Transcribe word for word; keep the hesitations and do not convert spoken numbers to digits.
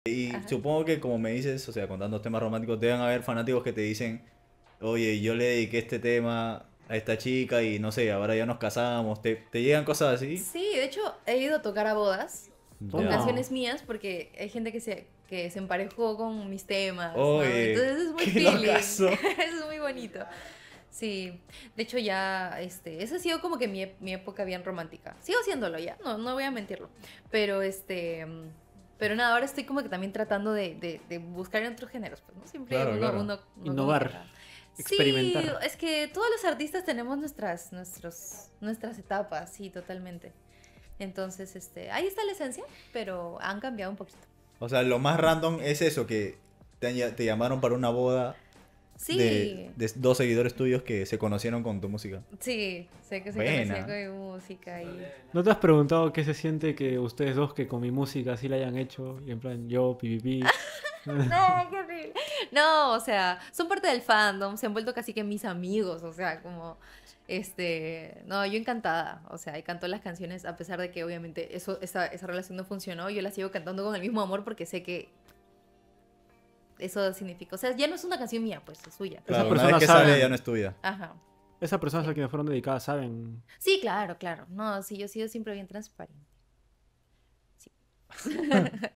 Y Ajá. supongo que como me dices, o sea, con tantos temas románticos, deben haber fanáticos que te dicen, oye, yo le dediqué este tema a esta chica y no sé, ahora ya nos casamos. ¿Te, te llegan cosas así? Sí, de hecho he ido a tocar a bodas con Ya. Toma. canciones mías porque hay gente que se, que se emparejó con mis temas, ¿no? Oye, Entonces es muy qué feeling, locazo. es muy bonito. Sí, de hecho ya, este, esa ha sido como que mi, ep- mi época bien romántica. Sigo haciéndolo ya, no, no voy a mentirlo. Pero este, mm, pero nada, ahora estoy como que también tratando de, de, de buscar en otros géneros, pues, ¿no? Siempre Claro, uno, claro. uno, uno como que Innovar. va. Sí, Experimentar. es que todos los artistas tenemos nuestras, nuestros, nuestras etapas, sí, totalmente. Entonces, este, ahí está la esencia, pero han cambiado un poquito. O sea, lo más random es eso, que te, han ll- te llamaron para una boda de, Sí, de dos seguidores tuyos que se conocieron con tu música. sí, sé que se conocía Buena. con mi música y... ¿No te has preguntado qué se siente que ustedes dos que con mi música así la hayan hecho? Y en plan, yo, pipipi. No, qué horrible. No, o sea, son parte del fandom, se han vuelto casi que mis amigos, o sea, como, este, no, yo encantada, o sea, y cantó las canciones a pesar de que obviamente eso, esa, esa relación no funcionó, yo la sigo cantando con el mismo amor porque sé que eso significa, o sea, ya no es una canción mía, pues es suya. Esas Claro, una vez personas que sale ya saben. no es tuya. Ajá. Esas personas a Sí. quienes fueron dedicadas saben. Sí, claro, claro. No, sí, yo he sido siempre bien transparente. Sí.